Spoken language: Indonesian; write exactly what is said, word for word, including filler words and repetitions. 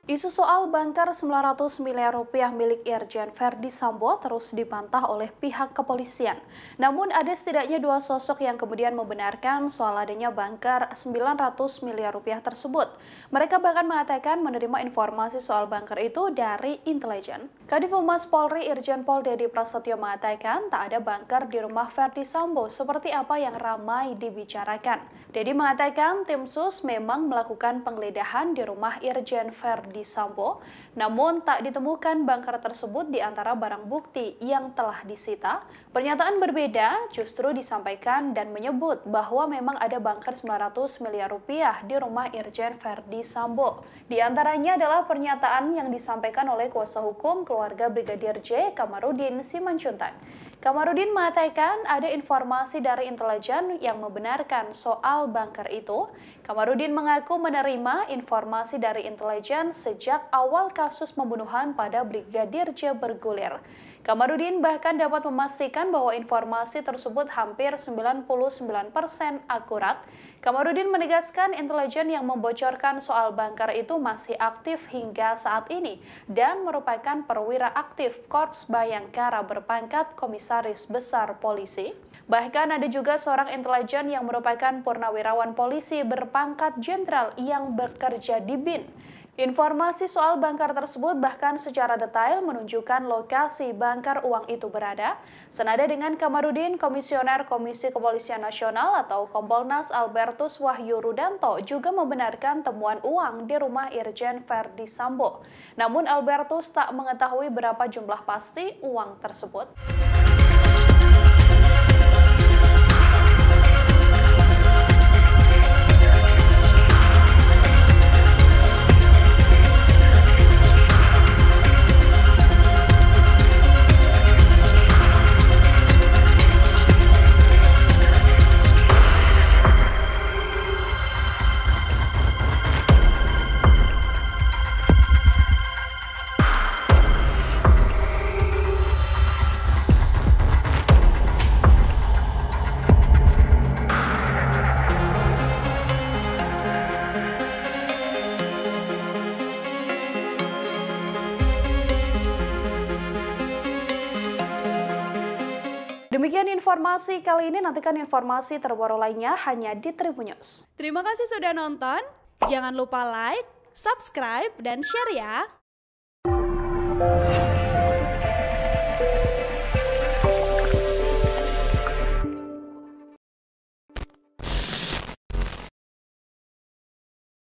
Isu soal bangkar sembilan ratus miliar rupiah milik Irjen Verdi Sambo terus dibantah oleh pihak kepolisian. Namun ada setidaknya dua sosok yang kemudian membenarkan soal adanya bangkar sembilan ratus miliar rupiah tersebut. Mereka bahkan mengatakan menerima informasi soal bangkar itu dari intelijen. Kadif Humas Polri Irjen Pol Dedi Prasetyo mengatakan tak ada bangkar di rumah Verdi Sambo seperti apa yang ramai dibicarakan. Dedi mengatakan tim sus memang melakukan penggeledahan di rumah Irjen Verdi Sambo, namun tak ditemukan bangkar tersebut di antara barang bukti yang telah disita. Pernyataan berbeda justru disampaikan dan menyebut bahwa memang ada bangkar sembilan ratus miliar rupiah di rumah Irjen Verdi Sambo. Di antaranya adalah pernyataan yang disampaikan oleh kuasa hukum keluarga Brigadir J, Kamarudin Simanjuntak. Kamarudin mengatakan ada informasi dari intelijen yang membenarkan soal bangkar itu. Kamarudin mengaku menerima informasi dari intelijen sejak awal kasus pembunuhan pada Brigadir J bergulir. Kamarudin bahkan dapat memastikan bahwa informasi tersebut hampir sembilan puluh sembilan persen akurat. Kamarudin menegaskan intelijen yang membocorkan soal bangkar itu masih aktif hingga saat ini dan merupakan perwira aktif Korps Bayangkara berpangkat Komisaris Besar Polisi. Bahkan ada juga seorang intelijen yang merupakan purnawirawan polisi berpangkat jenderal yang bekerja di B I N. Informasi soal bangkar tersebut bahkan secara detail menunjukkan lokasi bangkar uang itu berada. Senada dengan Kamarudin, Komisioner Komisi Kepolisian Nasional atau Kompolnas Albertus Wahyu Rudanto juga membenarkan temuan uang di rumah Irjen Verdi Sambo. Namun Albertus tak mengetahui berapa jumlah pasti uang tersebut. Demikian informasi kali ini, nantikan informasi terbaru lainnya hanya di Tribun News. Terima kasih sudah nonton, jangan lupa like, subscribe, dan share ya!